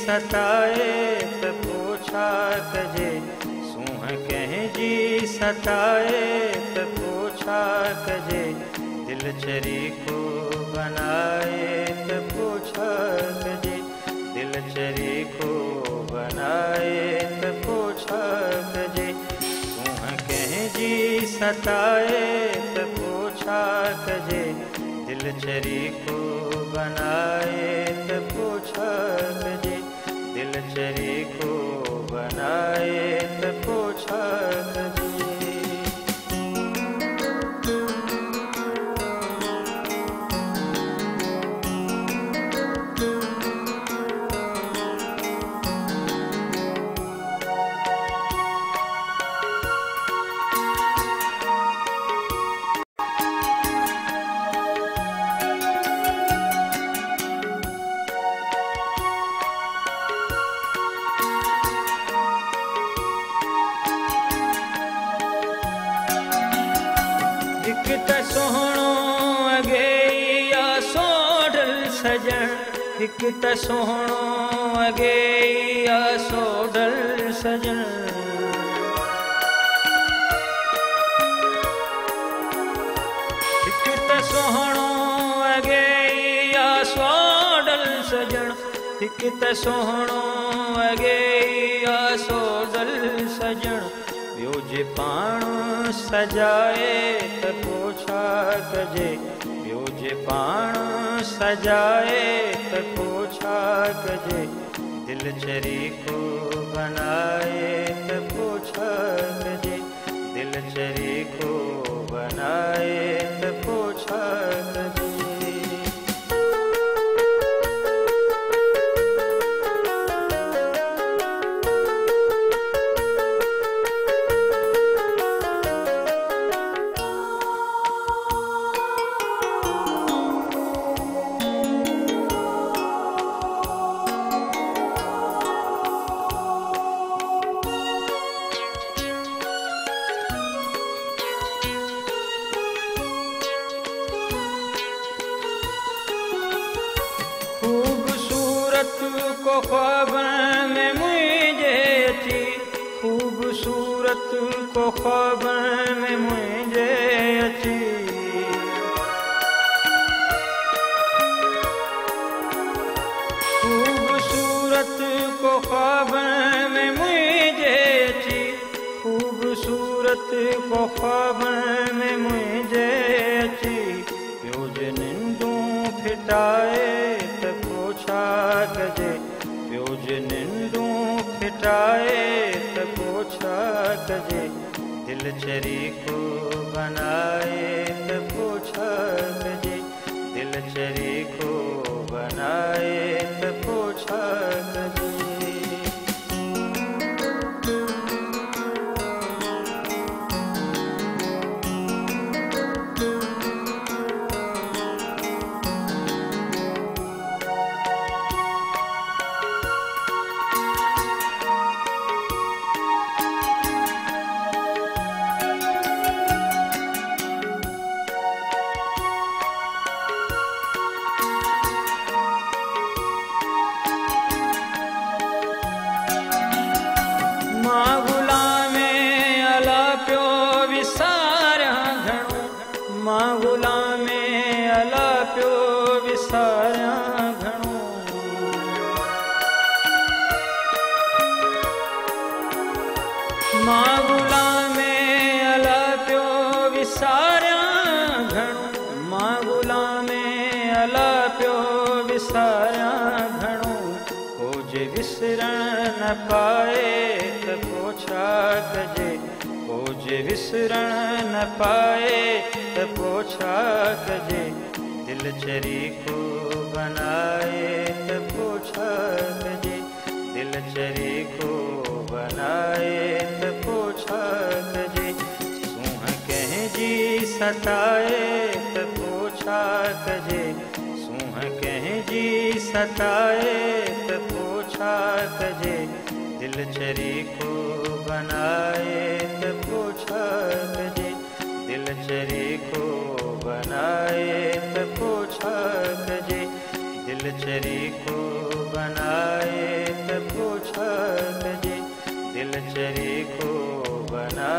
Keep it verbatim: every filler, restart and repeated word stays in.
सताए त पोछा कजे, सूंह कंहिं जी सताए त पोछा कजे, दिल चरीको बनाए त पोछा कजे, दिल चरीको बनाए त पोछा कजे, सूंह कंहिं जी सताए त पोछा कजे, दिल चरीको बनाए त पोछा कजे, दिल चरीको बनाए त पोछा कजे। हिक त सोहणो अॻे या सोढल सजण, हिक त सोहणो अॻे या सोढल सजण, हिक त सोहणो अॻे या सोढल सजण, हिक त सोहणो अॻे या सोढल सजण, ॿियो जे पाण सजाए त पोछा कजे, ॿियो जे पाण सजाए त पोछा कजे, दिल चरीको बनाए त पोछा कजे, दिल चरीको बनाए त पोछा कजे। खूबसूरत को ख्वाबन में मुझे अची, खूबसूरत को ख्वाबन में मुझे अची, खूबसूरत को ख्वाबन में मुझे अची, खूबसूरत को ख्वाबन में मुझे अची, ॿियो जे निंदूं फिटाए त पोछा कजे, ॿियो जे निंदूं फिटाए त पोछा कजे, दिल चरीको बनाए त पोछा कजे, दिल चरीको बनाए त पोछा कजे। मां गुलामे अला पियो विसारियां घणो, मां गुलामे अला पियो विसारियां घणो, मां गुलामे अला पियो विसारियां घणो, मां गुलामे अला पियो विसारियां घणो, को जे विसरण न पाए त पोछा कजे, को जे विसरण न पाए त पोछा कजे, दिल चरीको बनाए त पोछा कजे, दिल चरीको बनाए त पोछा कजे, सूंह कंहिं जी सताए त पोछा कजे, सूंह कंहिं जी सताए त पोछा कजे, दिल चरीको बनाए त पोछा कजे, दिल चरीको बनाए त पोछा कजे, दिल चरीको बनाए न